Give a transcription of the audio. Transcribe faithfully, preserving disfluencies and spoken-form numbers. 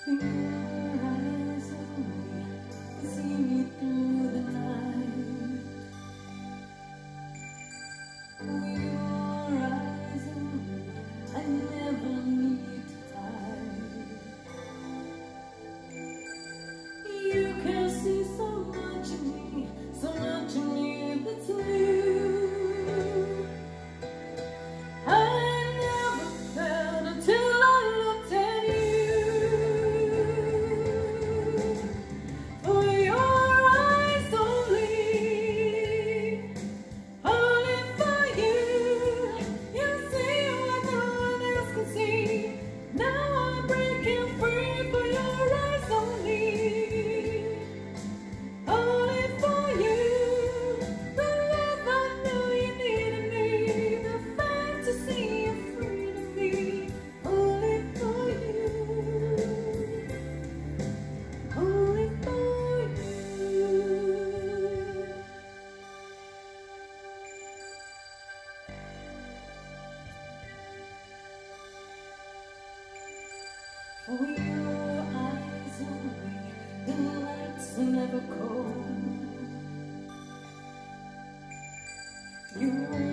For your eyes only can see me through the night. For your eyes only I never need to hide. You can see so much in me, so much in me that's new. For your eyes only, the nights are never cold. You